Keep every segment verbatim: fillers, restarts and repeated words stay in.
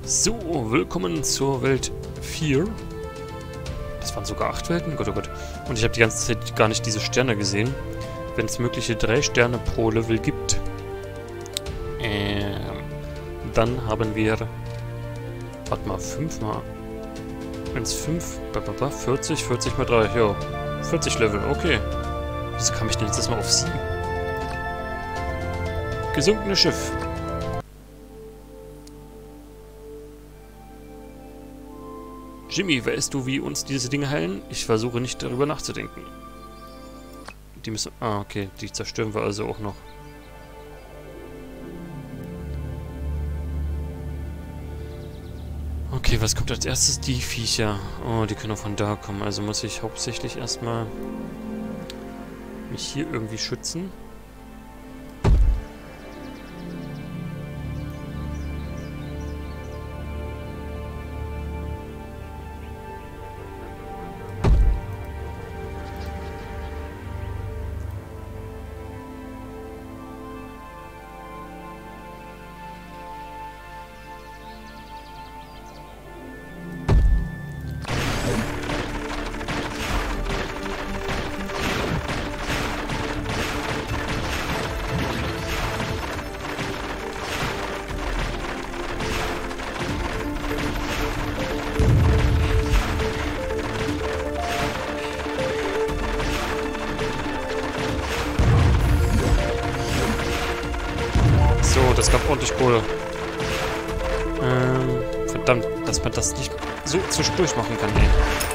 So, willkommen zur Welt vier. Das waren sogar acht Welten? Gott, oh Gott. Und ich habe die ganze Zeit gar nicht diese Sterne gesehen. Wenn es mögliche drei Sterne pro Level gibt, ähm, dann haben wir... Warte mal, fünf mal... Wenn es fünf... vierzig, vierzig mal drei, ja. vierzig Level, okay. Wieso kam ich denn jetzt erstmal auf sieben? Gesunkene Schiff. Jimmy, weißt du, wie uns diese Dinge heilen? Ich versuche nicht darüber nachzudenken. Die müssen... Ah, okay. Die zerstören wir also auch noch. Okay, was kommt als erstes? Die Viecher. Oh, die können auch von da kommen. Also muss ich hauptsächlich erstmal mich hier irgendwie schützen. So, das gab ordentlich Kohle. Ähm, verdammt, dass man das nicht so zwischendurch machen kann, ey.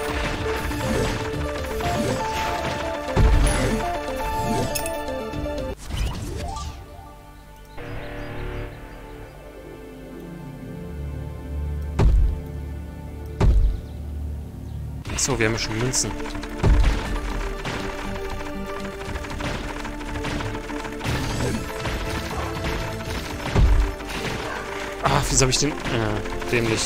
Achso, wir haben ja schon Münzen. Ach, wieso habe ich den... Äh, dämlich.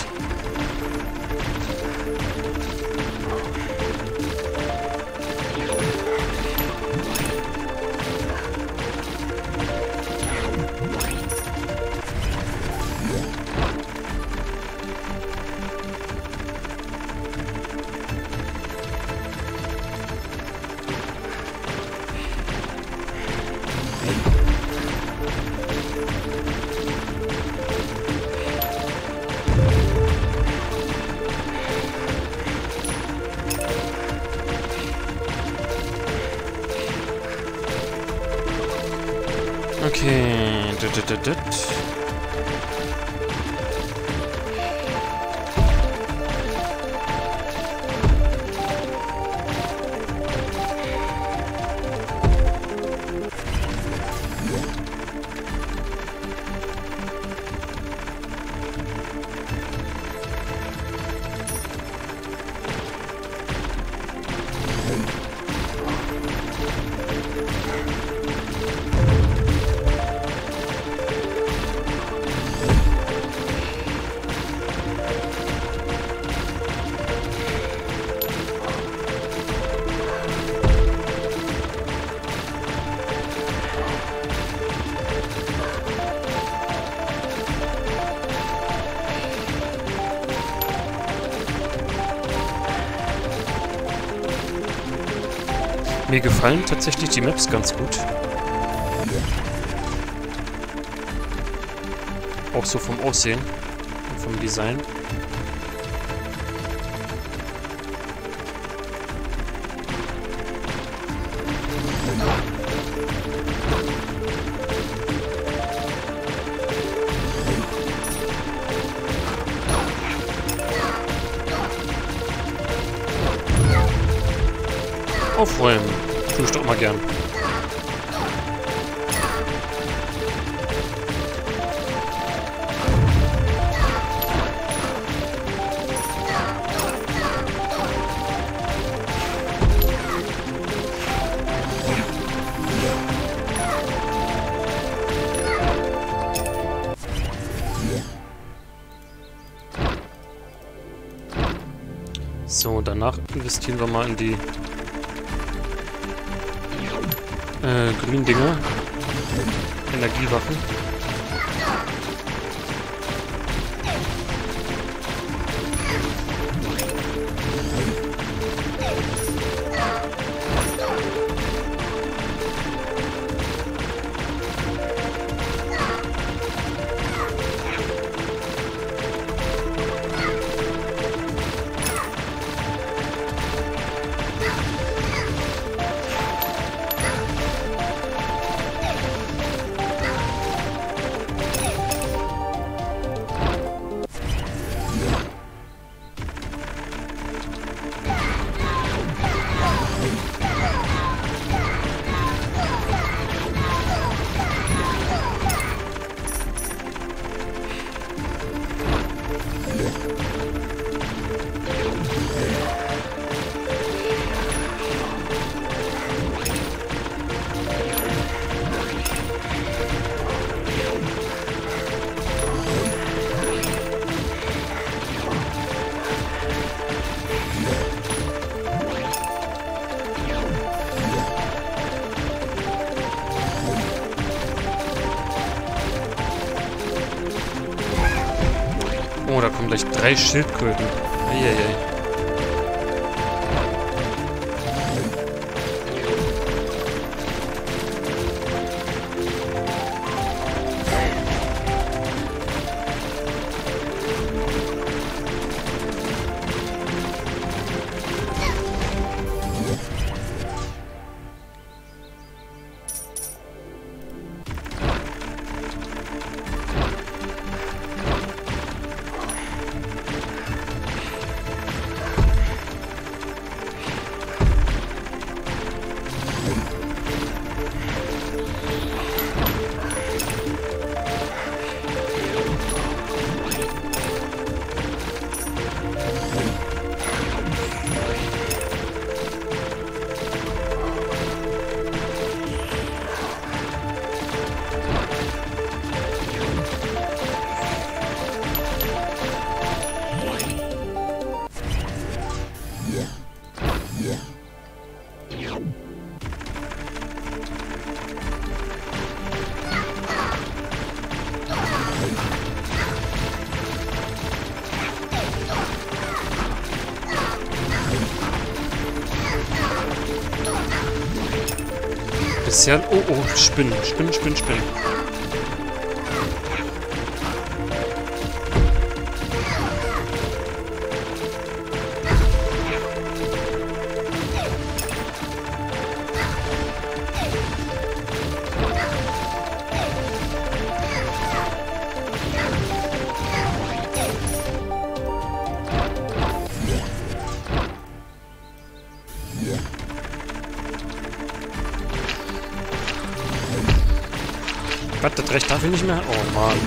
Okay. Dut, dut, dut, dut. Mir gefallen tatsächlich die Maps ganz gut. Auch so vom Aussehen und vom Design. Aufräumen. Tue ich doch mal gern. So, danach investieren wir mal in die Äh, grünen Dinger. Energiewaffen. Oh, da kommen gleich drei Schildkröten. Eieiei. Bisher... Oh, oh, Spinnen, Spinnen, Spinnen, Spinnen. Was, das Recht darf ich nicht mehr? Oh Mann.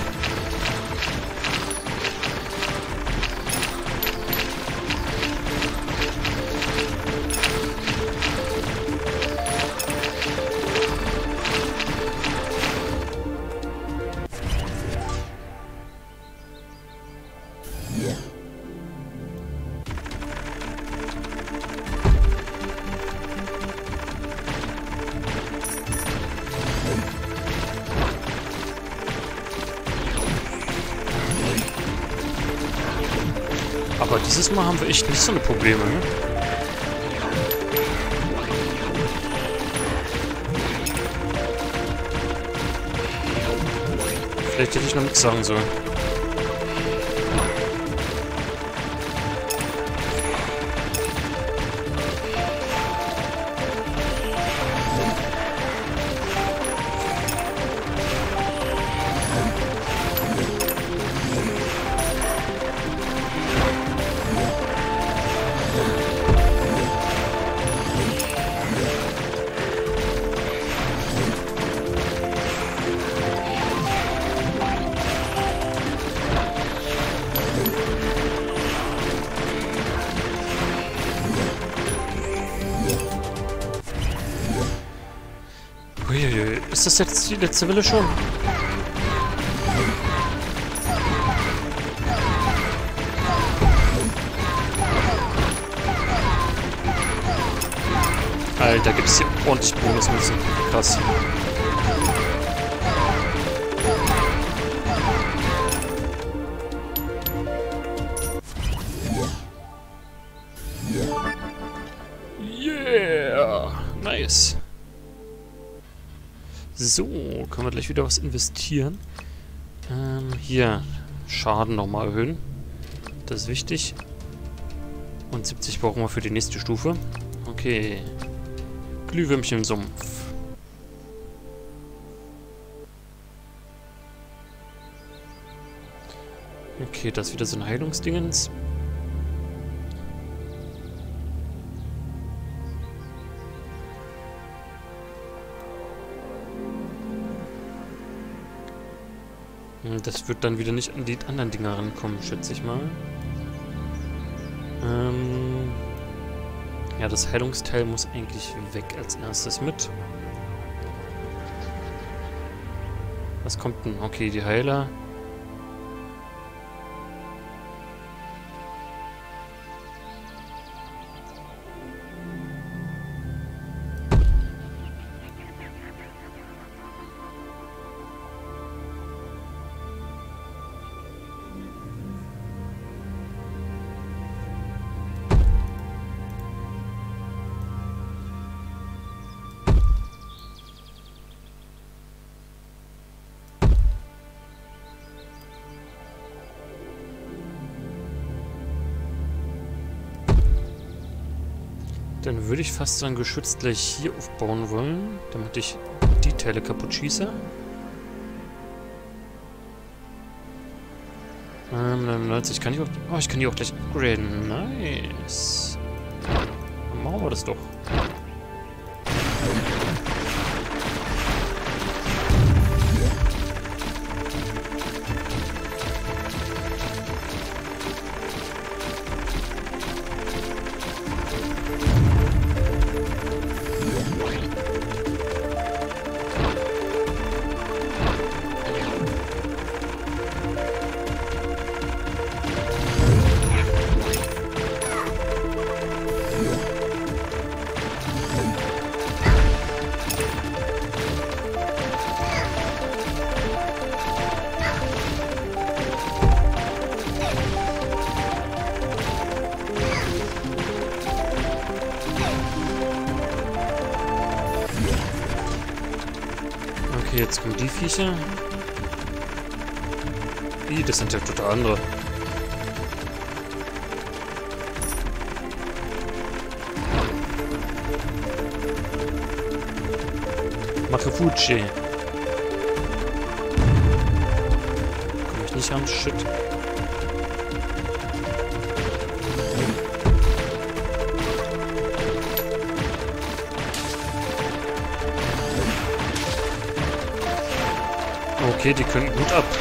Aber dieses Mal haben wir echt nicht so eine Probleme, ne? Vielleicht hätte ich noch nichts sagen sollen. Uiuiui, ist das jetzt die letzte Welle schon? Alter, gibt es hier ordentlich Bonusmünzen. Krass. Yeah! Nice. So, können wir gleich wieder was investieren. Ähm, hier. Schaden nochmal erhöhen. Das ist wichtig. Und siebzig brauchen wir für die nächste Stufe. Okay. Glühwürmchen im Sumpf. Okay, das ist wieder so ein Heilungsdingens. Das wird dann wieder nicht an die anderen Dinger rankommen, schätze ich mal. Ähm ja, das Heilungsteil muss eigentlich weg als erstes mit. Was kommt denn? Okay, die Heiler. Dann würde ich fast so ein Geschütz gleich hier aufbauen wollen, damit ich die Teile kaputt schieße. Ähm, neunundneunzig kann ich auch... Oh, ich kann die auch gleich upgraden. Nice. Dann machen wir das doch. Okay, jetzt kommen die Viecher. Ih, das sind ja total andere. Makefuchi. Komm ich nicht an, shit. Okay, die können gut ab.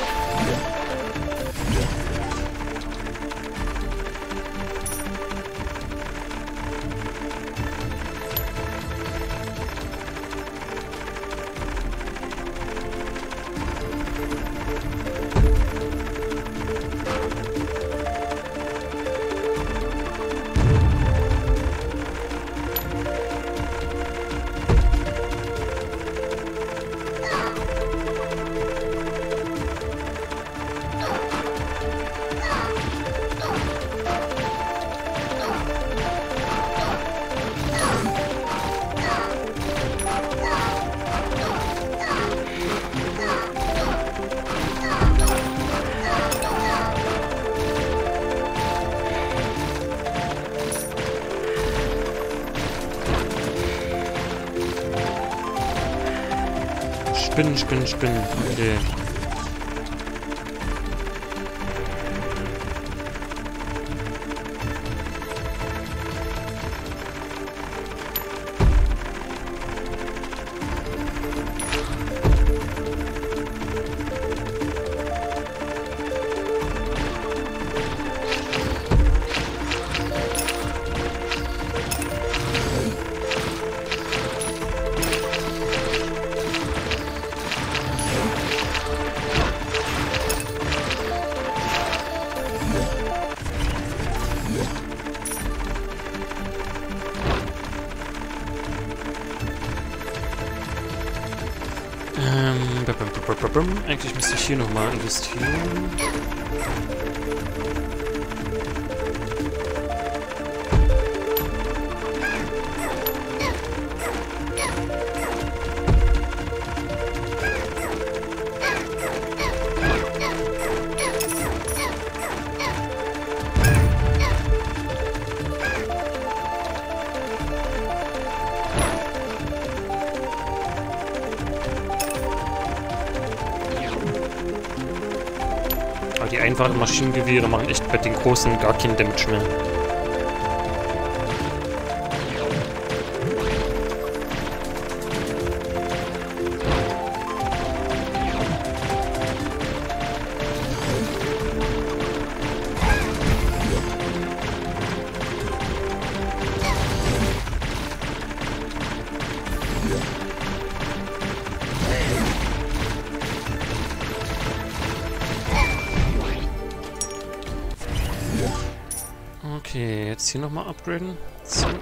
Spinnen, spinnen, spinnen. Okay. Ähm, eigentlich müsste ich hier nochmal investieren. Die einfachen Maschinengewehre machen echt bei den großen gar keinen Damage mehr. Okay, jetzt hier nochmal upgraden. Zack.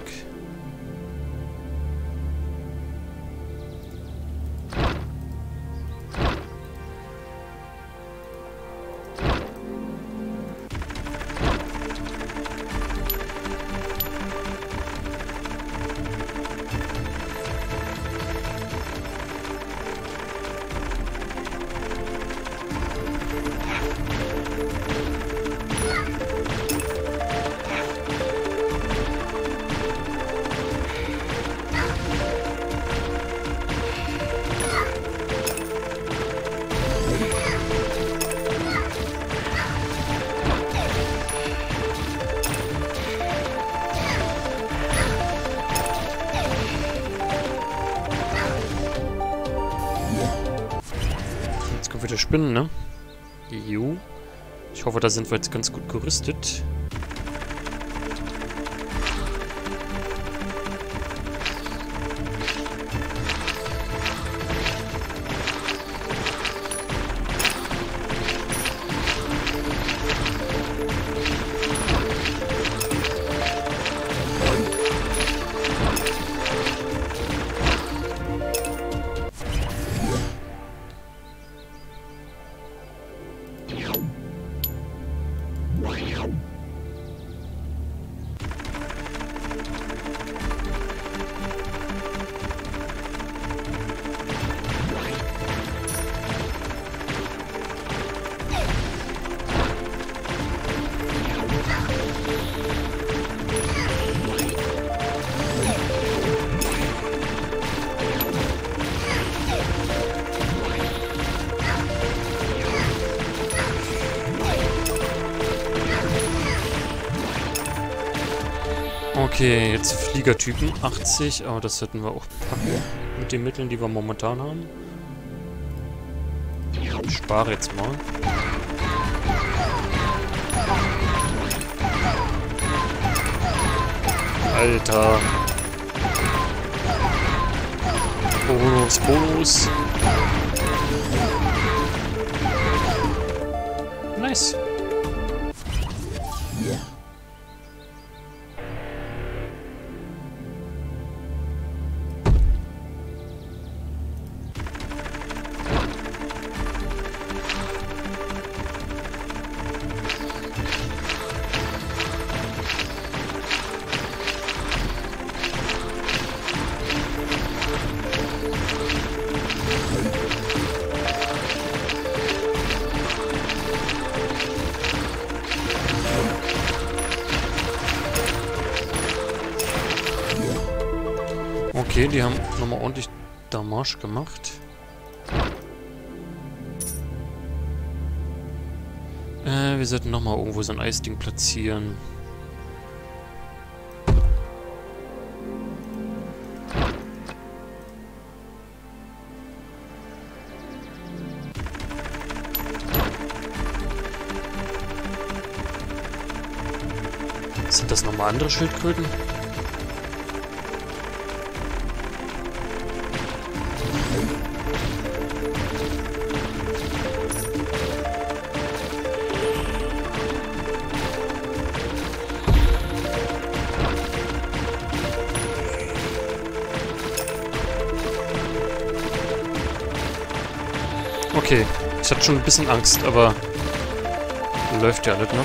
bin, ne? Jo. Ich hoffe, da sind wir jetzt ganz gut gerüstet. Okay, jetzt Fliegertypen achtzig, aber das hätten wir auch packen mit den Mitteln, die wir momentan haben. Ich spare jetzt mal. Alter. Bonus, Bonus. Nice. Okay, die haben nochmal ordentlich Damage gemacht. Äh, wir sollten nochmal irgendwo so ein Eisding platzieren. Sind das nochmal andere Schildkröten? Okay, ich hatte schon ein bisschen Angst, aber läuft ja alles noch.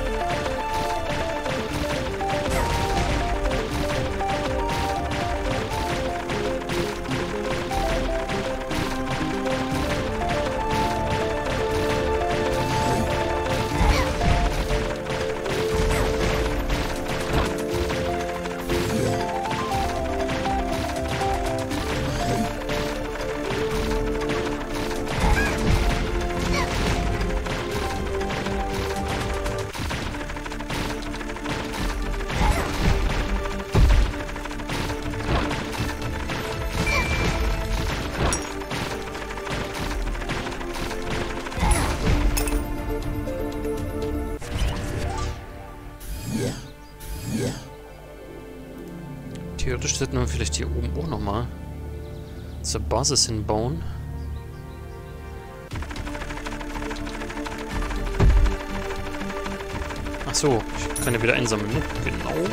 Theoretisch sollten wir vielleicht hier oben auch nochmal zur Basis hinbauen. Ach so, ich kann ja wieder einsammeln, ne? Genau.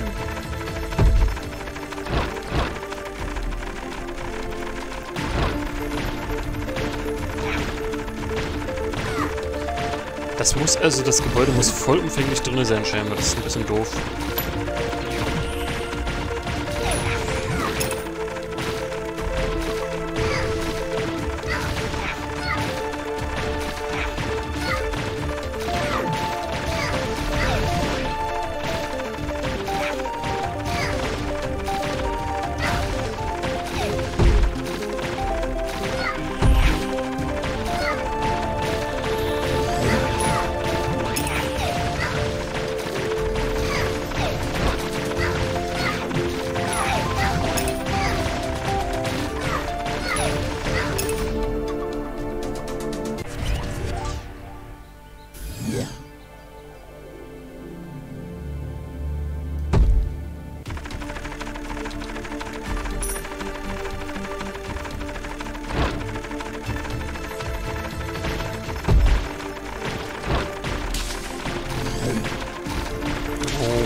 Das muss also, das Gebäude muss vollumfänglich drin sein scheinbar. Das ist ein bisschen doof.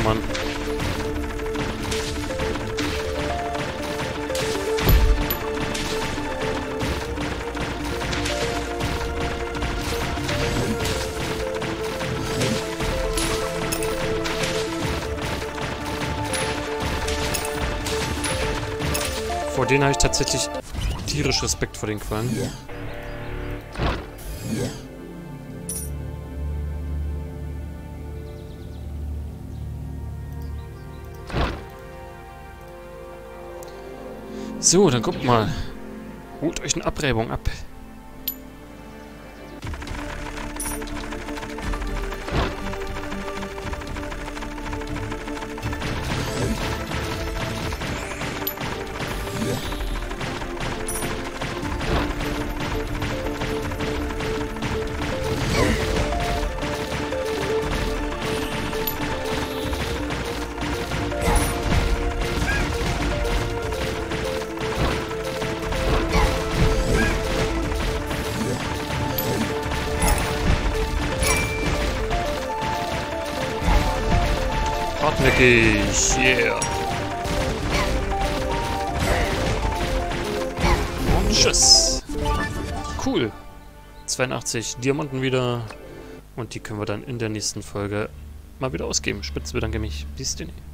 Mann. Vor denen habe ich tatsächlich tierisch Respekt vor den Quallen. So, dann guckt mal. Holt euch eine Abreibung ab. Hartnäckig, yeah. Und tschüss. Cool. zweiundachtzig Diamanten wieder. Und die können wir dann in der nächsten Folge mal wieder ausgeben. Spitz bedanke mich. Bis denn.